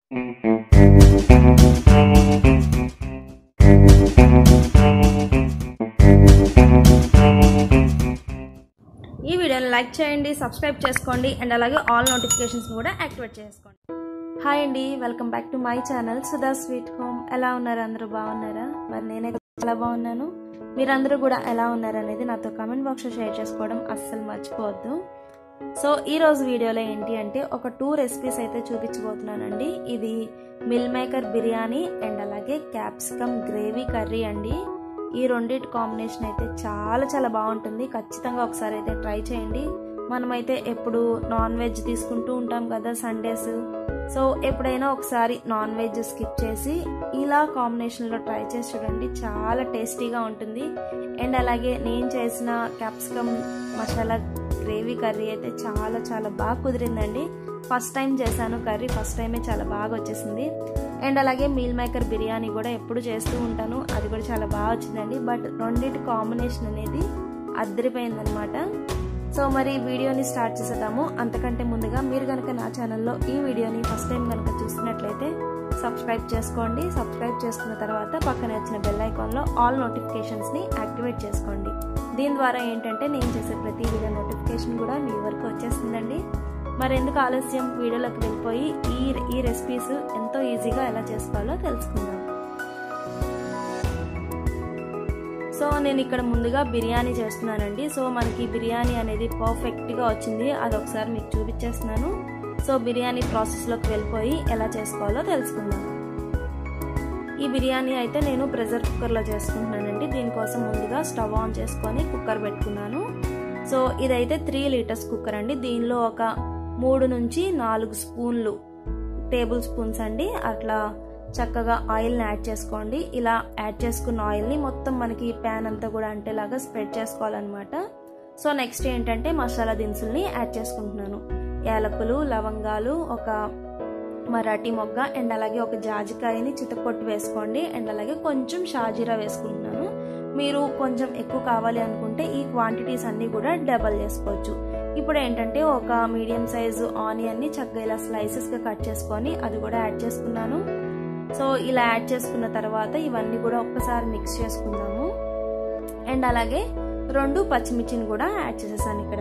ఈ వీడియోని లైక్ చేయండి, సబ్స్క్రైబ్ చేసుకోండి అండ్ అలాగే ఆల్ నోటిఫికేషన్స్ కూడా యాక్టివేట్ చేసుకోండి. హాయ్ అండి, welcome back to my channel Sudha sweet home. ఎలా ఉన్నారు? అందరూ బాగున్నారా? మరి నేనైతే చాలా బాగున్నాను. మీరందరూ కూడా ఎలా ఉన్నారు అనేది నాతో కామెంట్ బాక్స్లో షేర్ చేసుకోవడం అస్సలు మర్చిపోవద్దు. సో ఈరోజు వీడియోలో ఏంటి అంటే ఒక 2 రెసిపీస్ అయితే చూపించబోతున్నానండి. ఇది మిల్ మేకర్ బిర్యానీ అండ్ అలాగే క్యాప్సికమ్ గ్రేవీ కర్రీ అండి. ఈ రెండింటి కాంబినేషన్ అయితే చాలా బాగుంటుంది. ఖచ్చితంగా ఒకసారి అయితే ట్రై చేయండి. మనమైతే ఎప్పుడు నాన్ వెజ్ తీసుకుంటూ ఉంటాం కదా సండేస్. సో ఎప్పుడైనా ఒకసారి నాన్ వెజ్ స్కిప్ చేసి ఇలా కాంబినేషన్లో ట్రై చేసి చూడండి, చాలా టేస్టీగా ఉంటుంది. అండ్ అలాగే నేను చేసిన క్యాప్సికమ్ మసాలా గ్రేవీ కర్రీ అయితే చాలా బాగా కుదిరిందండి. ఫస్ట్ టైం చేశాను కర్రీ, ఫస్ట్ టైమే చాలా బాగా వచ్చేసింది. అండ్ అలాగే మీల్ మేకర్ బిర్యానీ కూడా ఎప్పుడు చేస్తూ ఉంటాను, అది కూడా చాలా బాగా వచ్చిందండి. బట్ రెండింటి కాంబినేషన్ అనేది అద్దరిపోయిందనమాట. సో మరి వీడియోని స్టార్ట్ చేసేద్దాము. అంతకంటే ముందుగా మీరు కనుక నా ఛానల్లో ఈ వీడియోని ఫస్ట్ టైం కనుక చూస్తున్నట్లయితే సబ్స్క్రైబ్ చేసుకోండి. సబ్స్క్రైబ్ చేసుకున్న తర్వాత పక్కన వచ్చిన బెల్ ఐకాన్లో ఆల్ నోటిఫికేషన్స్ని యాక్టివేట్ చేసుకోండి. దీని ద్వారా ఏంటంటే నేను చేసే ప్రతి వీడియో నోటిఫికేషన్ కూడా మీ వరకు వచ్చేస్తుందండి. మరి ఎందుకు ఆలస్యం, వీడియోలోకి వెళ్ళిపోయి ఈ రెసిపీస్ ఎంతో ఈజీగా ఎలా చేసుకోవాలో తెలుసుకుందాం. సో నేను ఇక్కడ ముందుగా బిర్యానీ చేస్తున్నానండి. సో మనకి బిర్యానీ అనేది పర్ఫెక్ట్గా వచ్చింది, అది ఒకసారి మీకు చూపించేస్తున్నాను. సో బిర్యానీ ప్రాసెస్లోకి వెళ్ళిపోయి ఎలా చేసుకోవాలో తెలుసుకుందాం. ఈ బిర్యానీ అయితే నేను ప్రెషర్ కుక్కర్లో చేసుకుంటున్నానండి. దీనికోసం ముందుగా స్టవ్ ఆన్ చేసుకొని కుక్కర్ పెట్టుకున్నాను. సో ఇదైతే 3 లీటర్స్ కుక్కర్ అండి. దీనిలో ఒక 3 నుంచి 4 టేబుల్ స్పూన్స్ అండి అట్లా చక్కగా ఆయిల్ని యాడ్ చేసుకోండి. ఇలా యాడ్ చేసుకున్న ఆయిల్ని మొత్తం మనకి ప్యాన్ అంతా కూడా అంటేలాగా స్ప్రెడ్ చేసుకోవాలన్నమాట. సో నెక్స్ట్ ఏంటంటే మసాలా దినుసుల్ని యాడ్ చేసుకుంటున్నాను. యాలకులు, లవంగాలు, ఒక మరాఠీ మొగ్గ అండ్ అలాగే ఒక జాజికాయని చితకొట్టు వేసుకోండి. అండ్ అలాగే కొంచెం షాజీరా వేసుకుంటున్నాను. మీరు కొంచెం ఎక్కువ కావాలి అనుకుంటే ఈ క్వాంటిటీస్ అన్నీ కూడా డబల్ చేసుకోవచ్చు. ఇప్పుడు ఏంటంటే ఒక మీడియం సైజు ఆనియన్ని చక్కగా ఇలా స్లైసెస్గా కట్ చేసుకొని అది కూడా యాడ్ చేసుకున్నాను. సో ఇలా యాడ్ చేసుకున్న తర్వాత ఇవన్నీ కూడా ఒక్కసారి మిక్స్ చేసుకుందాము. అండ్ అలాగే 2 పచ్చిమిర్చిని కూడా యాడ్ చేసేసాను ఇక్కడ.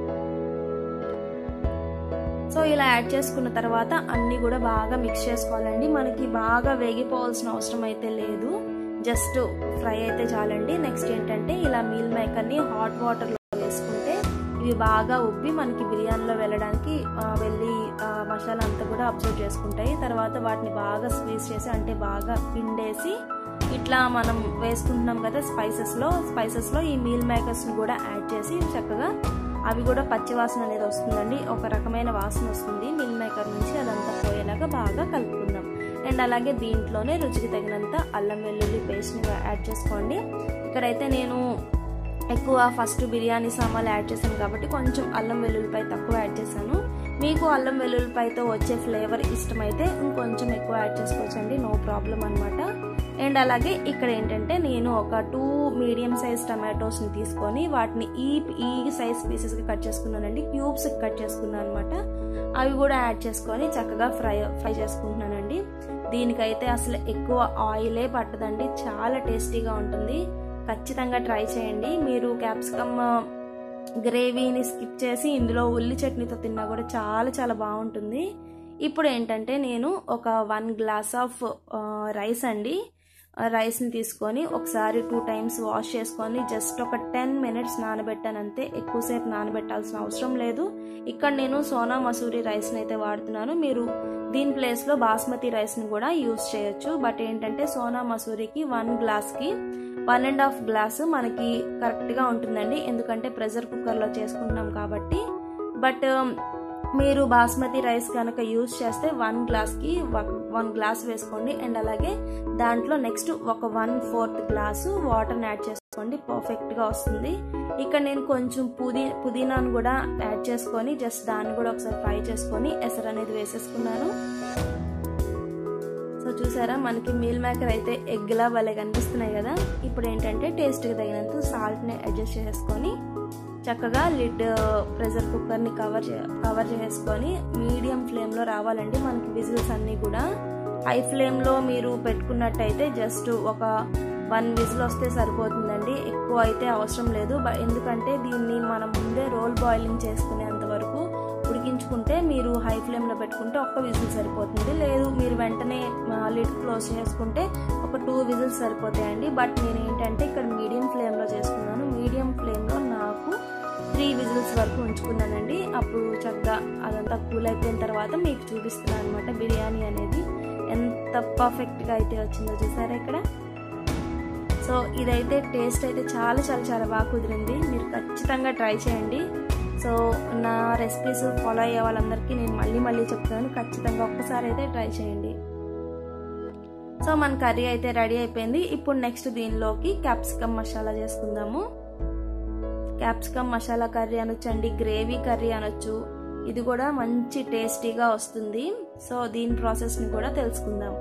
సో ఇలా యాడ్ చేసుకున్న తర్వాత అన్నీ కూడా బాగా మిక్స్ చేసుకోవాలండి. మనకి బాగా వేగిపోవాల్సిన అవసరం అయితే లేదు, జస్ట్ ఫ్రై అయితే చాలండి. నెక్స్ట్ ఏంటంటే ఇలా మీల్ మేకర్ని హాట్ వాటర్లో వేసుకుంటే ఇవి బాగా ఉబ్బి మనకి బిర్యానీలో వెళ్ళి మసాలా అంతా కూడా అబ్జర్వ్ చేసుకుంటాయి. తర్వాత వాటిని బాగా స్క్వీజ్ చేసి అంటే బాగా పిండేసి ఇట్లా మనం వేసుకుంటున్నాం కదా స్పైసెస్లో ఈ మీల్ మేకర్స్ని కూడా యాడ్ చేసి చక్కగా అవి కూడా పచ్చి వాసన అనేది వస్తుందండి. ఒక రకమైన వాసన వస్తుంది మీల్ మేకర్ నుంచి, అదంతా పోయేలాగా బాగా కలుపుకుందాం. అండ్ అలాగే దీంట్లోనే రుచికి తగినంత అల్లం వెల్లుల్లి పేస్ట్ని యాడ్ చేసుకోండి. ఇక్కడైతే నేను ఎక్కువ ఫస్ట్ బిర్యానీ సామాన్లు యాడ్ చేశాను కాబట్టి కొంచెం అల్లం వెల్లుల్లిపాయ తక్కువ యాడ్ చేశాను. మీకు అల్లం వెల్లుల్లిపాయతో వచ్చే ఫ్లేవర్ ఇష్టమైతే ఇంకొంచెం ఎక్కువ యాడ్ చేసుకోవచ్చండి, నో ప్రాబ్లం అనమాట. అండ్ అలాగే ఇక్కడ ఏంటంటే నేను ఒక 2 మీడియం సైజ్ టమాటోస్ని తీసుకొని వాటిని ఈ సైజ్ పీసెస్కి కట్ చేసుకున్నానండి, క్యూబ్స్కి కట్ చేసుకున్నాను అనమాట. అవి కూడా యాడ్ చేసుకొని చక్కగా ఫ్రై చేసుకుంటున్నానండి. దీనికైతే అసలు ఎక్కువ ఆయిలే పట్టదండి, చాలా టేస్టీగా ఉంటుంది. ఖచ్చితంగా ట్రై చేయండి. మీరు క్యాప్సికమ్ గ్రేవీని స్కిప్ చేసి ఇందులో ఉల్లి చట్నీతో తిన్నా కూడా చాలా బాగుంటుంది. ఇప్పుడు ఏంటంటే నేను ఒక 1 గ్లాస్ ఆఫ్ రైస్ని తీసుకొని ఒకసారి 2 టైమ్స్ వాష్ చేసుకొని జస్ట్ ఒక 10 మినిట్స్ నానబెట్టానంతే, ఎక్కువసేపు నానబెట్టాల్సిన అవసరం లేదు. ఇక్కడ నేను సోనా మసూరి రైస్ని అయితే వాడుతున్నాను. మీరు దీని ప్లేస్లో బాస్మతి రైస్ని కూడా యూజ్ చేయొచ్చు. బట్ ఏంటంటే సోనా మసూరికి 1 గ్లాస్కి 1.5 గ్లాసు మనకి కరెక్ట్గా ఉంటుందండి, ఎందుకంటే ప్రెషర్ కుక్కర్లో చేసుకుంటున్నాం కాబట్టి. బట్ మీరు బాస్మతి రైస్ కనుక యూజ్ చేస్తే 1 గ్లాస్కి 1 గ్లాస్ వేసుకోండి. అండ్ అలాగే దాంట్లో నెక్స్ట్ ఒక 1/4 గ్లాసు వాటర్ని యాడ్ చేసుకోండి, పర్ఫెక్ట్గా వస్తుంది. ఇక్కడ నేను కొంచెం పుదీనాను కూడా యాడ్ చేసుకొని జస్ట్ దాన్ని కూడా ఒకసారి ఫ్రై చేసుకొని ఎసరు అనేది వేసేసుకున్నాను. సో చూసారా మనకి మీల్ మేకర్ అయితే ఎగ్లా భలే కనిపిస్తున్నాయి కదా. ఇప్పుడు ఏంటంటే టేస్ట్కి తగినంత సాల్ట్ని అడ్జస్ట్ చేసుకొని చక్కగా లిడ్ ప్రెషర్ కుక్కర్ని కవర్ చేసుకొని మీడియం ఫ్లేమ్లో రావాలండి మనకి విజిల్స్ అన్నీ కూడా. హై ఫ్లేమ్లో మీరు పెట్టుకున్నట్టయితే జస్ట్ ఒక 1 విజిల్ వస్తే సరిపోతుందండి, ఎక్కువ అయితే అవసరం లేదు. ఎందుకంటే దీన్ని మనం ముందే రోల్ బాయిలింగ్ చేసుకునేంత వరకు ఉడికించుకుంటే మీరు హై ఫ్లేమ్లో పెట్టుకుంటే 1 విజిల్ సరిపోతుంది. లేదు మీరు వెంటనే లిడ్ క్లోజ్ చేసుకుంటే ఒక 2 విజిల్స్ సరిపోతాయండి. బట్ నేను ఏంటంటే ఇక్కడ మీడియం ఫ్లేమ్లో చేసుకున్నాను. మీడియం ఫ్లేమ్లో నాకు 3 విజిల్స్ వరకు ఉంచుకున్నానండి. అప్పుడు చక్కగా అదంతా కూల్ అయిపోయిన తర్వాత మీకు చూపిస్తున్నాను అనమాట బిర్యానీ అనేది ఎంత పర్ఫెక్ట్గా అయితే వచ్చిందో చూసారా ఇక్కడ. సో ఇదైతే టేస్ట్ అయితే చాలా చాలా చాలా బాగా కుదిరింది. మీరు ఖచ్చితంగా ట్రై చేయండి. సో నా రెసిపీస్ ఫాలో అయ్యే వాళ్ళందరికీ నేను మళ్ళీ చెప్తాను, ఖచ్చితంగా ఒక్కసారి అయితే ట్రై చేయండి. సో మన కర్రీ అయితే రెడీ అయిపోయింది. ఇప్పుడు నెక్స్ట్ దీనిలోకి క్యాప్సికమ్ మసాలా చేసుకుందాము. క్యాప్సికమ్ మసాలా కర్రీ అనొచ్చండి, గ్రేవీ కర్రీ అనొచ్చు. ఇది కూడా మంచి టేస్టీగా వస్తుంది. సో దీని ప్రాసెస్ని కూడా తెలుసుకుందాం.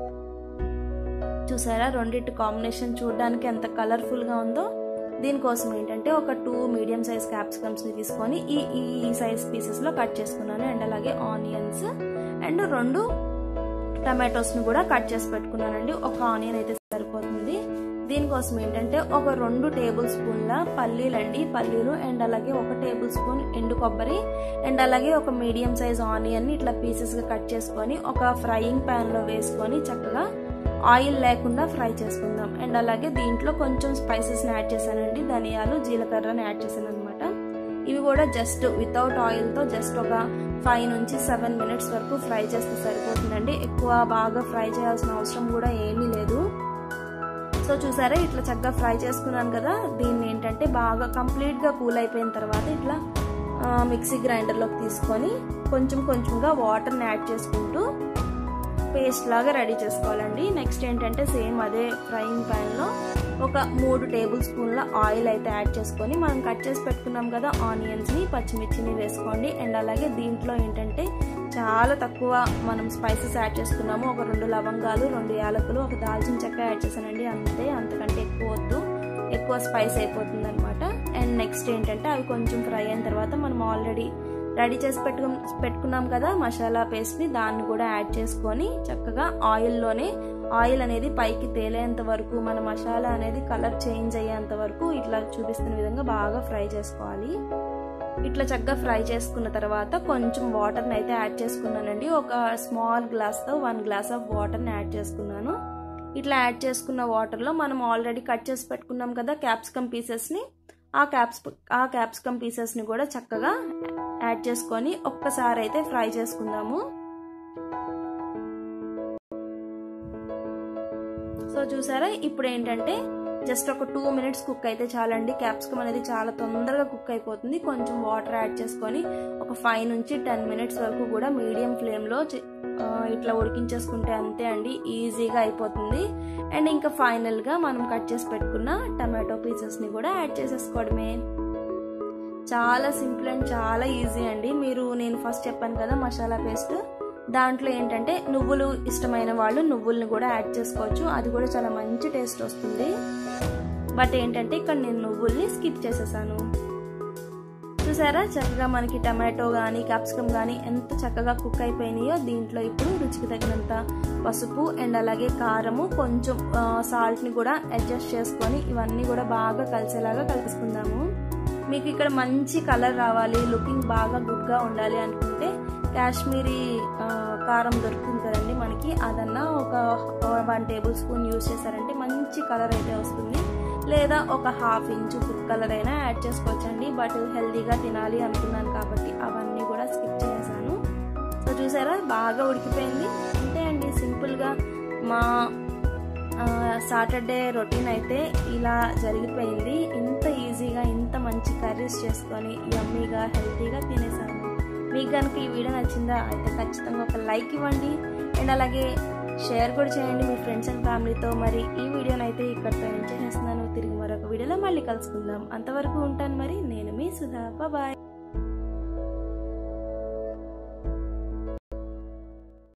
చూసారా రెండింటి కాంబినేషన్ చూడడానికి ఎంత కలర్ఫుల్గా ఉందో. దీనికోసం ఏంటంటే ఒక 2 మీడియం సైజ్ క్యాప్సికమ్స్ని తీసుకొని ఈ సైజ్ పీసెస్లో కట్ చేసుకున్నాను. అండ్ అలాగే ఆనియన్స్ అండ్ 2 టమాటోస్ని కూడా కట్ చేసి పెట్టుకున్నానండి. ఒక ఆనియన్ అయితే సరిపోతుంది. దీనికోసం ఏంటంటే ఒక 2 టేబుల్ స్పూన్ల పల్లీలు అండ్ అలాగే 1 టేబుల్ స్పూన్ ఎండు కొబ్బరి అండ్ అలాగే ఒక మీడియం సైజ్ ఆనియన్ని ఇట్లా పీసెస్గా కట్ చేసుకొని ఒక ఫ్రైయింగ్ ప్యాన్లో వేసుకొని చక్కగా ఆయిల్ లేకుండా ఫ్రై చేసుకుందాం. అండ్ అలాగే దీంట్లో కొంచెం స్పైసెస్ని యాడ్ చేశానండి, ధనియాలు జీలకర్రని యాడ్ చేశాను అనమాట. ఇవి కూడా జస్ట్ వితౌట్ ఆయిల్తో జస్ట్ ఒక 5 నుంచి 7 మినిట్స్ వరకు ఫ్రై చేస్తే సరిపోతుందండి. ఎక్కువ బాగా ఫ్రై చేయాల్సిన అవసరం కూడా ఏమీ లేదు. సో చూసారా ఇట్లా చక్కగా ఫ్రై చేసుకున్నాను కదా. దీన్ని ఏంటంటే బాగా కంప్లీట్గా కూల్ అయిపోయిన తర్వాత ఇట్లా మిక్సీ గ్రైండర్లోకి తీసుకొని కొంచెంగా వాటర్ని యాడ్ చేసుకుంటూ పేస్ట్ లాగా రెడీ చేసుకోవాలండి. నెక్స్ట్ ఏంటంటే సేమ్ అదే ఫ్రైయింగ్ ప్యాన్లో ఒక 3 టేబుల్ స్పూన్ల ఆయిల్ అయితే యాడ్ చేసుకొని మనం కట్ చేసి పెట్టుకున్నాం కదా ఆనియన్స్ని పచ్చిమిర్చిని వేసుకోండి. అండ్ అలాగే దీంట్లో ఏంటంటే చాలా తక్కువ మనం స్పైసెస్ యాడ్ చేసుకున్నాము. ఒక 2 లవంగాలు 2 యాలకులు ఒక దాల్చిన చెక్క యాడ్ చేశానండి, అంతే, అంతకంటే ఎక్కువ వద్దు, ఎక్కువ స్పైస్ అయిపోతుంది అనమాట. అండ్ నెక్స్ట్ ఏంటంటే అవి కొంచెం ఫ్రై అయిన తర్వాత మనం ఆల్రెడీ రెడీ చేసి పెట్టుకున్నాం కదా మసాలా పేస్ట్ని, దాన్ని కూడా యాడ్ చేసుకొని చక్కగా ఆయిల్ అనేది పైకి తేలేంత వరకు మన మసాలా అనేది కలర్ చేంజ్ అయ్యేంత వరకు ఇట్లా చూపిస్తున్న విధంగా బాగా ఫ్రై చేసుకోవాలి. ఇట్లా చక్కగా ఫ్రై చేసుకున్న తర్వాత కొంచెం వాటర్ని అయితే యాడ్ చేసుకున్నానండి. ఒక స్మాల్ గ్లాస్తో 1 గ్లాస్ ఆఫ్ వాటర్ని యాడ్ చేసుకున్నాను. ఇట్లా యాడ్ చేసుకున్న వాటర్లో మనం ఆల్రెడీ కట్ చేసి పెట్టుకున్నాం కదా క్యాప్సికమ్ పీసెస్ని, ఆ క్యాప్సికమ్ పీసెస్ని కూడా చక్కగా యాడ్ చేసుకొని ఒక్కసారి అయితే ఫ్రై చేసుకుందాము. సో చూసారా ఇప్పుడు ఏంటంటే జస్ట్ ఒక 2 మినిట్స్ కుక్ అయితే చాలండి. క్యాప్సికమ్ అనేది చాలా తొందరగా కుక్ అయిపోతుంది. కొంచెం వాటర్ యాడ్ చేసుకొని ఒక 5 నుంచి 10 మినిట్స్ వరకు కూడా మీడియం ఫ్లేమ్లో ఇట్లా ఉడికించేసుకుంటే అంతే అండి, ఈజీగా అయిపోతుంది. అండ్ ఇంకా ఫైనల్గా మనం కట్ చేసి పెట్టుకున్న టమాటో పీసెస్ని కూడా యాడ్ చేసేసుకోవడమే. చాలా సింపుల్ అండ్ చాలా ఈజీ అండి. నేను ఫస్ట్ చెప్పాను కదా మసాలా పేస్ట్, దాంట్లో ఏంటంటే నువ్వులు ఇష్టమైన వాళ్ళు నువ్వుల్ని కూడా యాడ్ చేసుకోవచ్చు, అది కూడా చాలా మంచి టేస్ట్ వస్తుంది. బట్ ఏంటంటే ఇక్కడ నేను నువ్వుల్ని స్కిప్ చేసేసాను. చూసారా చక్కగా మనకి టమాటో కానీ క్యాప్సికమ్ కానీ ఎంత చక్కగా కుక్ అయిపోయినాయో. దీంట్లో ఇప్పుడు రుచికి తగినంత పసుపు అండ్ అలాగే కారము, కొంచెం సాల్ట్ని కూడా అడ్జస్ట్ చేసుకొని ఇవన్నీ కూడా బాగా కలిసేలాగా కలిపేసుకుందాము. మీకు ఇక్కడ మంచి కలర్ రావాలి, లుకింగ్ బాగా గుడ్గా ఉండాలి అనుకుంటే కాశ్మీరీ కారం దొరుకుతుంది కదండి మనకి, అదన్నా ఒక 1 టేబుల్ స్పూన్ యూజ్ చేశారంటే మంచి కలర్ అయితే వస్తుంది. లేదా ఒక 1/2 ఇంచు ఫుడ్ కలర్ అయినా యాడ్ చేసుకోవచ్చండి. బట్ హెల్తీగా తినాలి అనుకున్నాను కాబట్టి అవన్నీ కూడా స్కిప్ చేశాను. సో చూసారా బాగా ఉడికిపోయింది. అంతే అండి, సింపుల్గా మా సాటర్డే రొటీన్ అయితే ఇలా జరిగిపోయింది. ఇంత ఈజీగా ఇంత మంచి కర్రీస్ చేసుకొని యమ్మీగా హెల్తీగా తినేసాను. మీకు కనుక ఈ వీడియో నచ్చిందా అయితే ఖచ్చితంగా ఒక లైక్ ఇవ్వండి అండ్ అలాగే షేర్ కూడా చేయండి మీ ఫ్రెండ్స్ అండ్ ఫ్యామిలీతో. మరి ఈ వీడియోని అయితే ఇక్కడితో ఎంజాయ్ చేస్తున్నాను. తిరిగి మరొక వీడియోలో మళ్ళీ కలుసుకుందాం. అంతవరకు ఉంటాను మరి. నేను మీ సుధా. బాయ్.